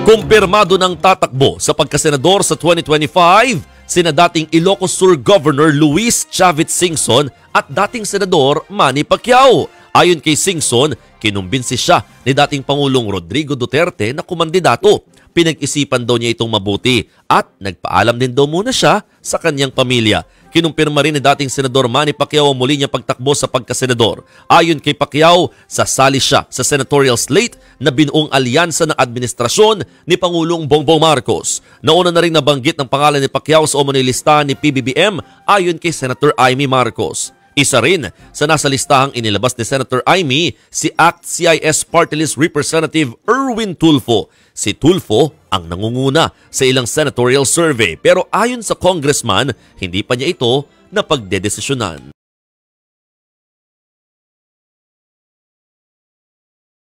Kumpirmado ng tatakbo sa pagkasenador sa 2025 sina dating Ilocos Sur Governor Luis Chavit Singson at dating Senador Manny Pacquiao. Ayon kay Singson, kinumbinsi siya ni dating Pangulong Rodrigo Duterte na kumandidato. Pinag-isipan daw niya itong mabuti at nagpaalam din daw muna siya sa kanyang pamilya. Kinumpirma rin ni dating Senador Manny Pacquiao ang muli niya pagtakbo sa pagkasenador. Ayon kay Pacquiao, sasali siya sa senatorial slate na binuong alyansa ng administrasyon ni Pangulong Bongbong Marcos. Nauna na rin nabanggit ng pangalan ni Pacquiao sa umano'y listahan ni PBBM ayon kay Senator Amy Marcos. Isa rin sa nasa listahang inilabas ni Senator Amy si ACT-CIS Party List Representative Erwin Tulfo. Si Tulfo ang nangunguna sa ilang senatorial survey pero ayon sa congressman, hindi pa niya ito napagdedesisyonan.